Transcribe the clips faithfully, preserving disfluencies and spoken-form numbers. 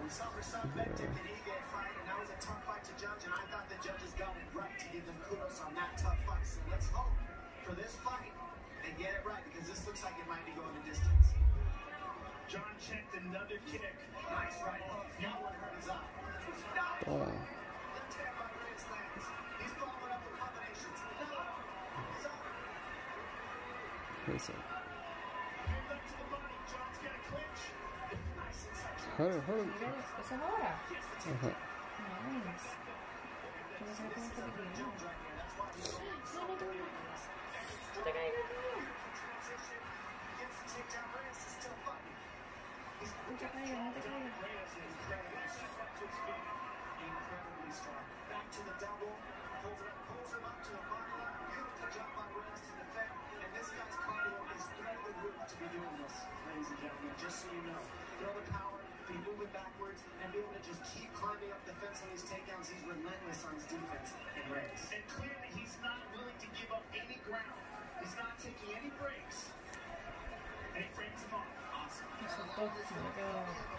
We saw Rashawn Benton in the Eagle fight, and that was a tough fight to judge, and I thought the judges got it right to give them kudos on that tough fight. So let's hope for this fight they get it right, because this looks like it might be going the distance. John checked another kick. Nice right hook. That one hurt his eye. No! Oh. Left hand by Reyes lands. He's following up with combinations. No! He's up. Listen. Pinned up to the body. John's got a clinch. Nice inside. Hold on, hold on. Es ahora. Ajá. Nice. Yo no sé cómo fue que te Jones right here. That's why he's so No, no, no, no. No te caigas, tío. transition. Gets the takedown. Reyes is still fighting. He's No te caigas, no te caigas. Reyes is incredibly strong. Incredibly strong. Back to the double. Pulls it up, pulls him up to the bottom. Beautiful job by Reyes to defend. And this guy's cardio is through the roof to be doing this, ladies and gentlemen. Just so you know. Throw the power, be moving backwards, and be able to just keep climbing up the fence on these takedowns. He's relentless on his defense in Reyes. And clearly he's not willing to give up any ground. He's not taking any breaks. And he frames him off. Awesome. Me soltó, se me quedó.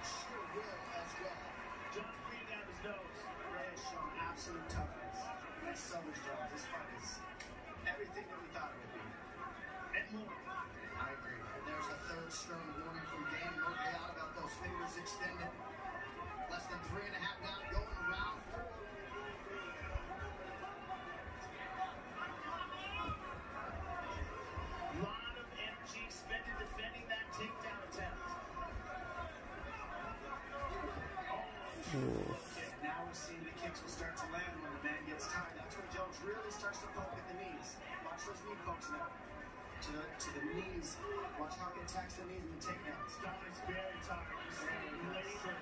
John's breathing out his nose. Reyes showing absolute toughness. Nice Summers job. This fight is everything that we thought it would be. And more. I agree. And there's a third stern warning from Dane Murphy out about those fingers extended. Less than three and a half down, going around four. Lot of energy expended defending that takedown attempt. Ooh. Now we're seeing the kicks will start to land when the man gets tired. That's when Jones really starts to poke at the knees. Watch those knee pokes now. To the, to the knees. Watch how he attacks the knees in the takedowns. John is very tired. He's labored.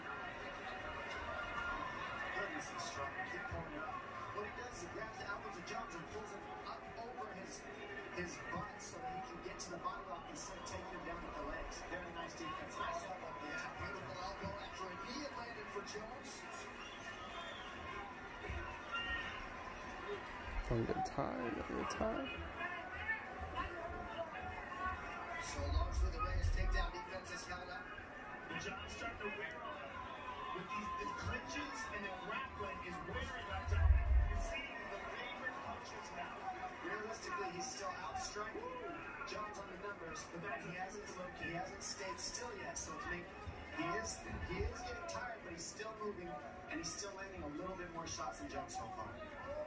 Goodness, he's strong. Keep pulling it up. What he does is he grabs the elbows of Jones and pulls him up over his his butt so that he can get to the body lock instead of taking him down with the legs. Very nice defense. Nice elbow there. Beautiful elbow after a knee had landed for Jones. Don't get tired, don't get tired. So largely the Reyes takedown defense is held up. And John's starting to wear on him. With these the clinches and the grappling is wearing on John. You're seeing the labored punches now. Realistically, he's still outstriking Jones on the numbers, but then he hasn't he hasn't stayed still yet. So it's making, he is he is getting tired, but he's still moving and he's still landing a little bit more shots than Jones so far.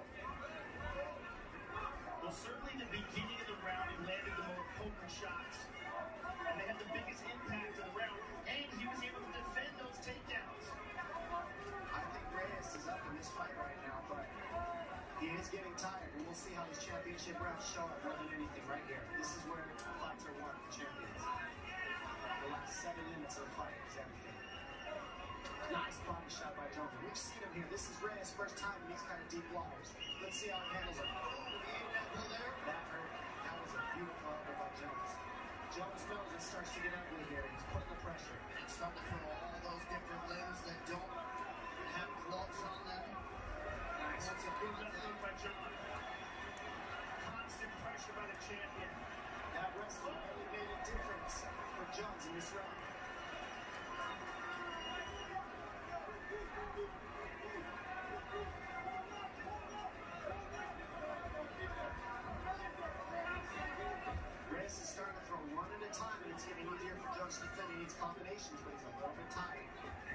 Well, certainly the beginning of the round, he landed the more potent shots. And they had the biggest impact of the round. And he was able to defend those takedowns. I think Reyes is up in this fight right now, but he is getting tired. And we'll see how these championship rounds show up more than anything right here. This is where fights are won for champions. The last seven minutes of the fight is everything. Nice body shot by Jones. We've seen him here. This is Reyes' first time in these kind of deep waters. Let's see how he handles it. There. That hurt. That was a beautiful elbow by Jones. Jones knows it starts to get ugly here. He's putting the pressure. It's starting to throw all those different limbs that don't have gloves on them. Nice. That's a good left by John. Constant pressure by the champion. That wrestling really made a difference for Jones in this round. Reyes is starting to throw one at a time, and it's getting easier for Jones to defend. He needs combinations, but he's a little bit tired.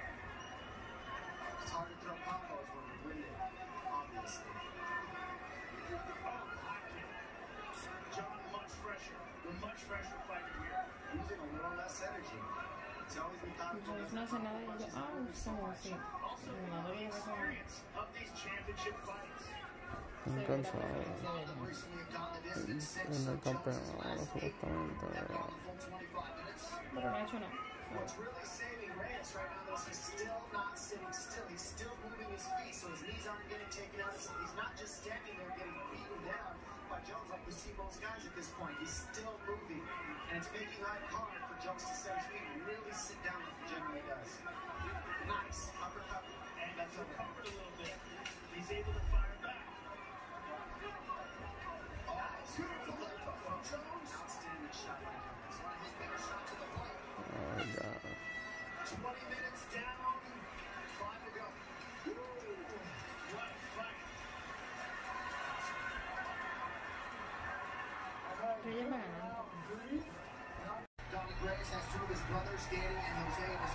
It's hard to throw combos when you're winded, obviously. Oh, high kick. John much fresher. The much fresher fighter here. Using a little less energy. It's always been thought of Entonces no hace nada y yo, ah, como si. No lo voy a hacer. of these championship fights. Estoy cansado. En el campeonato, supuestamente. Pero no ha hecho nada. What's really saving Reyes right now though is he's still not sitting still. He's still moving his feet, so his knees aren't getting taken out. He's not just standing there getting beaten down by Jones like we see most guys at this point. He's still moving, and it's making life hard for Jones to set his feet and really sit down like he generally does. Nice uppercut, and that's recovered a little bit. He's able to fire back. Oh, beautiful left hook from Jones. Outstanding shot by Jones. One of his better shots of the fight. Oh, God. twenty minutes down.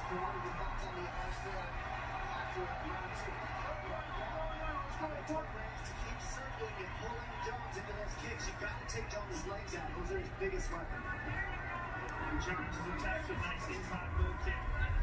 corner. The thoughts on the arms there after round two. I told Reyes to keep circling and pulling Jones into those kicks. You've got to take Jones' legs out. Those are his biggest weapon. And Jones is attached with a nice inside low kick.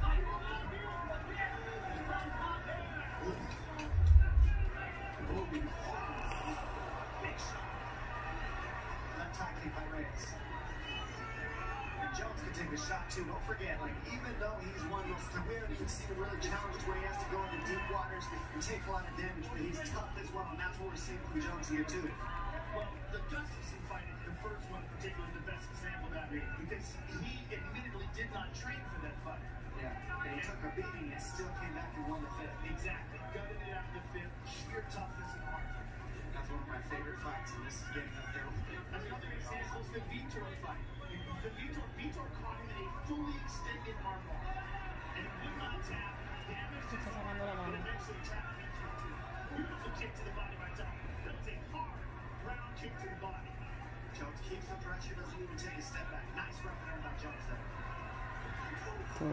Big shot. Left high kick by Reyes. And Jones can take a shot too. Don't forget, like even though he's one of those, we haven't even seen him really challenged where he has to go into deep waters and take a lot of damage, but he's tough as well, and that's what we're seeing from Jones here too. Well, the Gustafsson fight, the first one in particular, is the best example of that, because he admittedly did not train for that fight. Yeah, and he took a beating and still came back and won the fifth. Exactly. Gutted it out in the fifth. Sheer toughness and heart. That's one of my favorite fights, and this is getting up there with it. Another example is the Vitor fight. The Vitor, Vitor caught him in a fully extended armbar. And he would not tap, damaged his arm, but eventually tapped Vitor too. Beautiful kick to the body by John. That was a hard, round kick to the body. Jones keeps the pressure, doesn't even take a step back. Nice rep there by Jones there. Oh.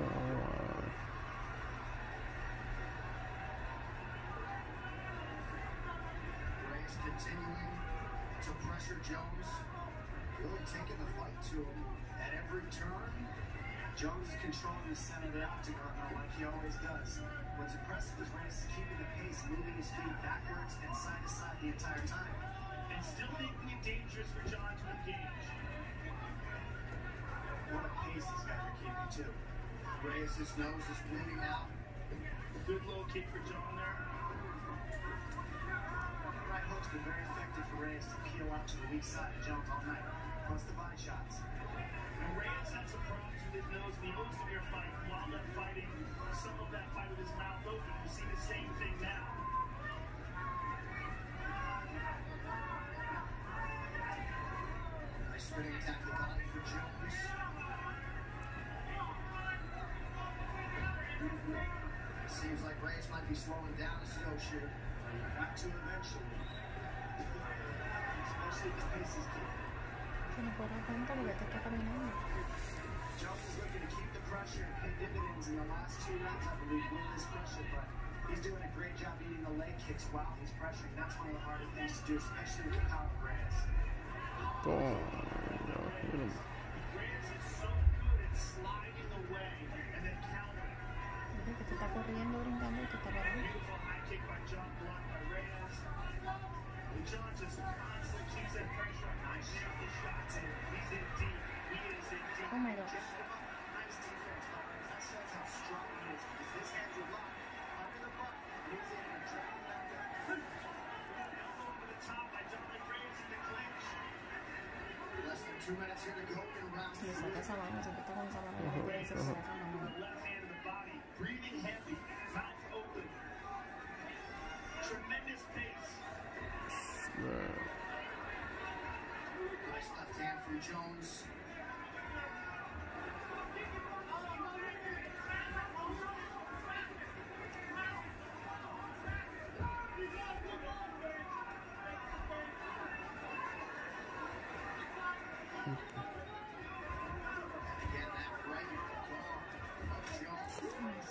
Reyes continuing to pressure Jones, really taking the fight to him at every turn. Jones is controlling the center of the octagon now like he always does. What's impressive is Reyes is keeping the pace, moving his feet backwards and side to side the entire time. And still making it dangerous for John to engage. What a pace these guys are keeping too. Reyes' nose is bleeding out. Good low kick for John there. Right hook's been very effective for Reyes to peel out to the weak side of Jones all night. Plus the body shots. And Reyes had some problems with his nose in the Ozdemir fight. While they're fighting, some of that fight with his mouth open. You see the same thing now. Nice spinning attack to the body for Jones. Seems like Reyes might be slowing down his Yoshi. Got to eventually. Especially the pace is keeping. Que no corra tanto porque te está caminando. Jones is looking to keep the pressure and pay dividends in the last two rounds, I believe, with this pressure, but he's doing a great job eating the leg kicks while he's pressuring. That's one of the hardest things to do, especially with the power of Reyes. Boom. Hit him. Reyes is so good at sliding away and then countering. Mira que te está corriendo, brincando y te está parando. Beautiful high kick by John, blocked by Reyes. And John just constantly keeps that pressure on. Nice the shots in. He's in deep. He is in deep. Oh my gosh. Nice defense by Reyes. That shows how strong he is, because his hands are locked under the butt. He's in and dragging back up. Elbow over the top by Dominic Reyes in the clinch. Less than two minutes here to go in round Y le three. saca esa mano, siempre está con esa mano. No puede ser esa mano. Left hand of the body, breathing heavy, mouth open. Tremendous pace. Yeah. Nice left hand from Jones. And again, that right claw of Jones.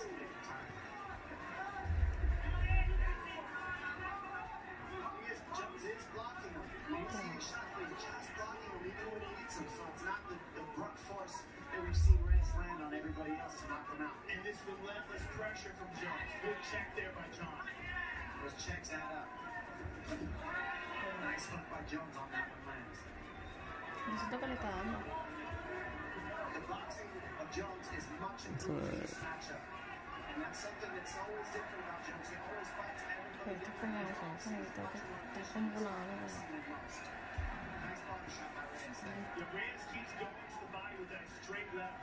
Jones is blocking him. You see the shot, but he's just blocking him even when he hits him. So it's not the, the brunt force that we've seen Reyes land on everybody else to knock him out. And this relentless pressure from Jones. Good check there by John. Those checks add up. Nice hook by Jones on that one lands. Yo siento que le está dando. The boxing of Jones is much improved in this matchup. And that's something that's always different about Jones. He always fights Pero everybody esto es como eso, eso necesita que está como con la mano. nice body shot by Reyes. The Reyes keeps going to the body with that straight left.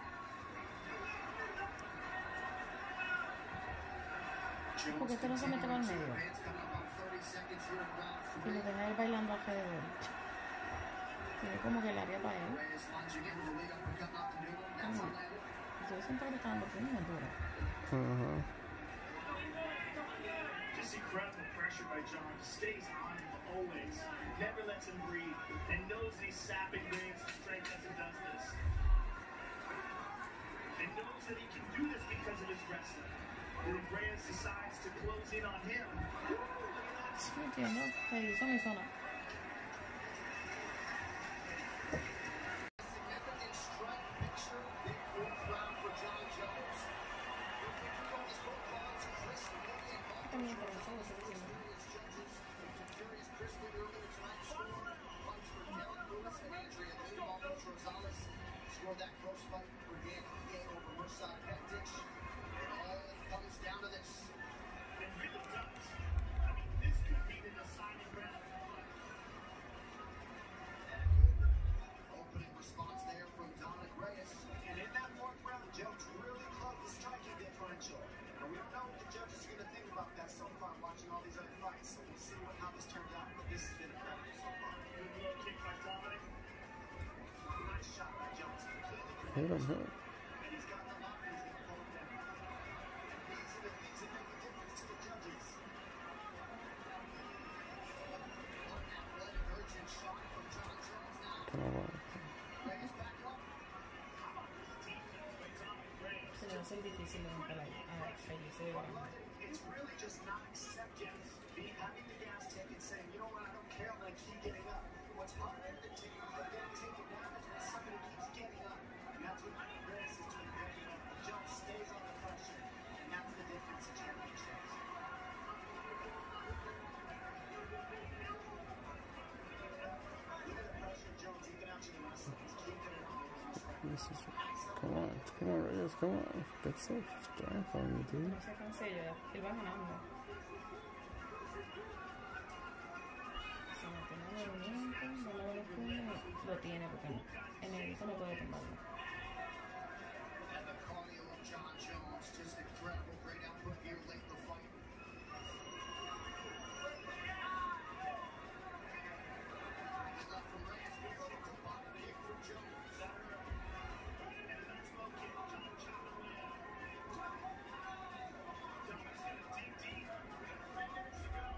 Porque este no se mete al medio. Advance coming up on thirty seconds here in round Y three. lo deja él bailando alrededor. Tiene como que el área para él. Reyes lunging into the lead uppercut, not the new one. That's Come on. landed. Yo siento que le está dando puño y duro. Uh-huh. Just incredible pressure by John. Stays on him always. Never lets him breathe. And knows he's sapping Reyes' strength as he does this. and knows that he can do this because of his wrestling. And if Reyes decides to close in on him, woo, look at that. No entiendo. Se hizo mi zona. Significant strike picture, big fourth round for John Jones. También por eso lo estoy diciendo. Scored that close fight for Dan Ige over Mirsad Bektic. It all comes down to this. It really does. I mean, this could be the deciding round. Opening response there from Dominic Reyes. And in that fourth round, Jones really closed the striking differential. And we don't know what the judges are going to think about that so far, watching all these other fights. So we'll see what, how this turns out. But this has been incredible so far. Good low kick by Dominic. Nice shot by Jones. Hit him, hit him. And he's got the lock and he's going to pull him down. And these are the things that make a difference to the judges. One athletic urgent shot from John Jones now. Come on. Reyes back up. How about this defense by Dominic Reyes? Se le va a ser difícil de romper ahí. A ver, Feliz de grande. It's really just not acceptance. Being having the gas tank and saying, you know what, I don't care, I'm going to keep getting up. What's harder than taking the down, taking down is when somebody keeps getting up. And that's what Reyes is doing very well. Jones stays on the pressure, and that's the difference in championships. Look at the pressure Jones even out to the wrestling. He's keeping it on. This is, come on, come on, Reyes, come on. Get some strength on you, dude. No se cancela. Él va ganando. Si no tiene movimiento, no lo los puños, lo tiene porque no. En el grito no puede tumbarlo. And the cardio of John Jones, just incredible, great output here late in the fight. Good luck from Reyes, good luck to the bottom kick from Jones. And that's low kick. John chopping away at it. Dominic's going to dig deep. We got three minutes to go.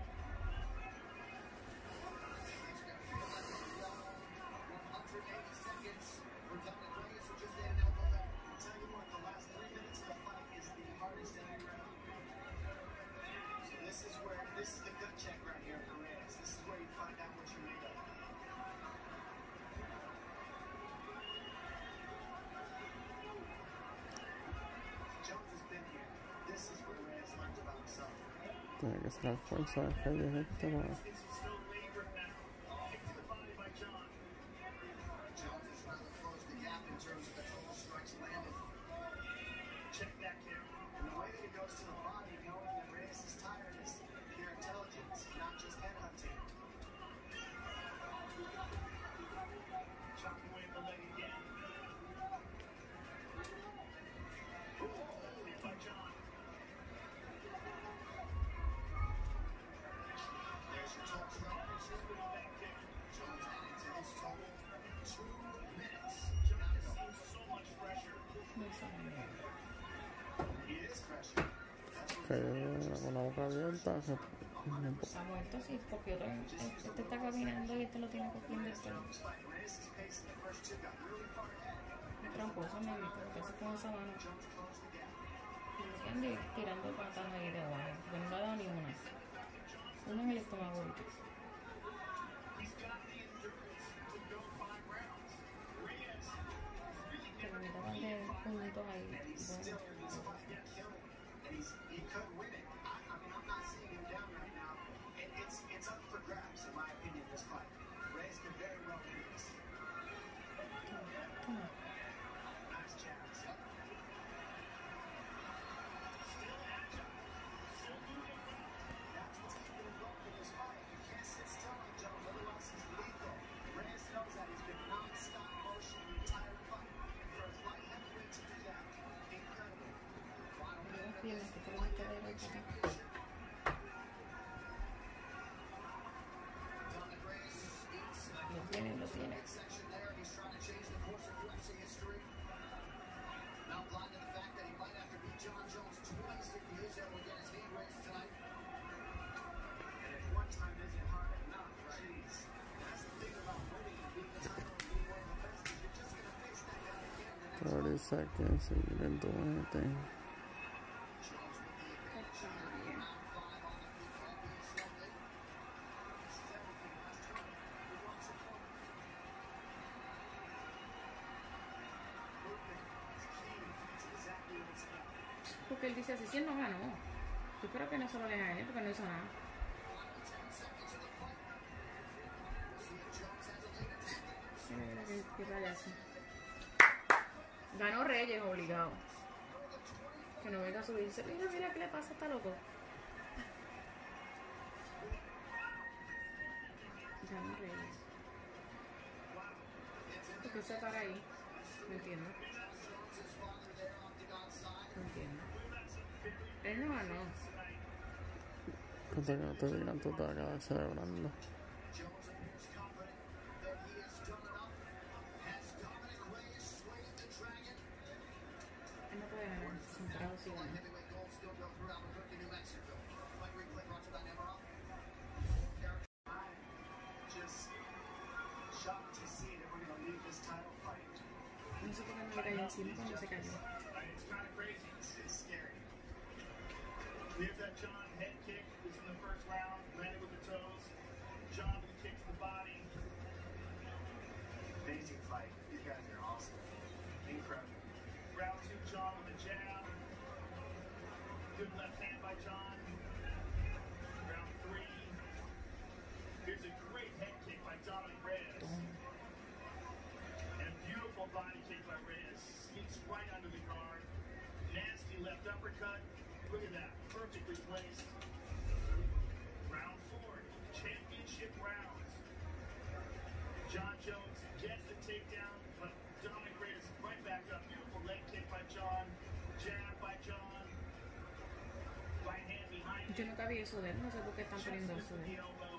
It's going to feel like a long one hundred eighty seconds for Dominic Reyes, who just made an elbow there. I'll tell you what, the last three minutes of the fight is the hardest in every round. So this is where, this is the gut check right here for Reyes. This is where you find out what you're made of. Jones has been here. This is where Reyes learns about himself. Tiene que ser la fuerza de Feliz este más. This is still laboring now. Kick to the body by John. Jones has really closed the gap in terms of the total strikes landed. Check that kick. And the way that it goes to the body, knowing that Reyes is tired, is pure intelligence, not just headhunting. Chopping away at the leg again. Ooh, hit by John. There's your top strike. Just with a back kick. Jones added to his total two minutes. John just seems so much fresher. No hizo nada. He is fresher. That's what Que con la boca abierta se... Está muerto, sí, cogió todo. Este está caminando y este lo tiene cogiendo el pelo. looks like. Reyes' pace in the first two got really far ahead. Es tramposo, me gusta lo que hace con esa mano. Jones closed the gap. Y ande tirando patas ahí de abajo. Porque no le ha dado ni una. Una en el estómago ahorita. He's got the endurance to go five rounds. Reyes is really Que never me tapan de puñitos ahí. and he's still in this fight. Get killed. And he's he could win it. I, I mean, I'm not seeing him down right now. It, it's it's up for grabs, in my opinion, this fight. Reyes could very well win this. Toma. Nice jabs. Still agile. Still moving well. That's what's keeping him going in this fight. You can't sit still on Jones, otherwise he's lethal. Reyes knows that. He's been non-stop motion the entire fight. And for his light heavyweight to do that, incredible. Final Mira las minute of piernas this que te lo metes de la championship. Dominic Reyes eats a Lo tiene, lo tiene. section there. He's trying to change the course of U F C history. Not blind to the fact that he might have to beat John Jones twice if he is able to get his hand raised tonight. And if one time isn't hard enough, right? Jeez. That's the thing about winning and being the title and being one of the best is you're just going to face that guy again the next Already seis seconds, so you didn't do anything. Porque él dice así, si él no ganó. Yo creo que no se lo deja a él porque no hizo nada. Mira que, que payaso. Ganó Reyes obligado. Que no venga a subirse. Mira, mira qué le pasa a esta loco. Ganó Reyes. ¿Por qué se para ahí? No entiendo. No entiendo. Él no ganó. Hasta que no te digan, tú te acabas celebrando. Él no puede ganar. Centrado sí gana. No sé por qué no le cayó encima cuando se cayó. Here's that John head kick. This in the first round. Landed with the toes. John with the kick to the body. Amazing fight. These guys are awesome. Incredible. Round two, John with a jab. Good left hand by John. Round three. Here's a great head kick by Dominic Reyes. And a beautiful body kick by Reyes. Sneaks right under the guard. Nasty left uppercut. Look at that. Perfectly placed. Round four. Championship rounds. John Jones gets the takedown, but Dominic Reyes right back up. Beautiful leg kick by John. Jab by John. Right hand behind him. Yo nunca vi eso de él. No sé por qué están poniendo eso de él.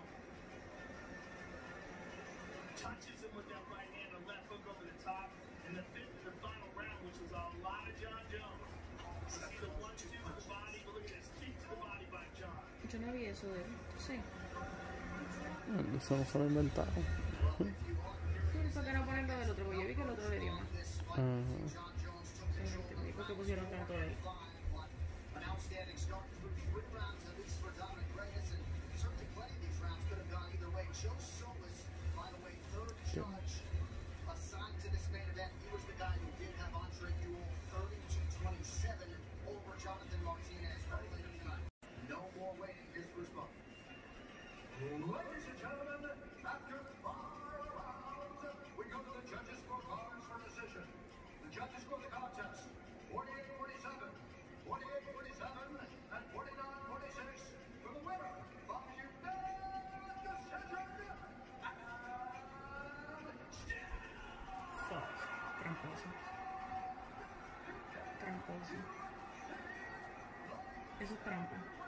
Touches him with that right hand, a left hook over the top. And the fifth and the final round, which was a lot of John Jones. See the one two to the body, but look at this kick to the body by John. Yo no vi eso de él. Sí. Eso no se lo inventaron. ¿Por qué no ponen lo del otro? Porque yo vi que el otro le dio más. Ajá. Sí, no entendí por qué pusieron tanto de él. An outstanding start through three rounds, at least for Dominic Reyes, and certainly plenty of these rounds could have gone either way. Joe Solis, by the way, third judge assigned to this main event. He was the guy who did have Andre Ewell thirty-two twenty-seven over Jonathan Martinez earlier tonight. No more waiting. Here's Bruce Buffer. Ladies and gentlemen, after five rounds, we go to the judges' scorecards for decision. The judges score the contest forty-eight forty-seven, forty-eight forty-seven, and forty-nine forty-six for the winner by unanimous decision. Fuck. Tramposo. Tramposo. Eso es trampa.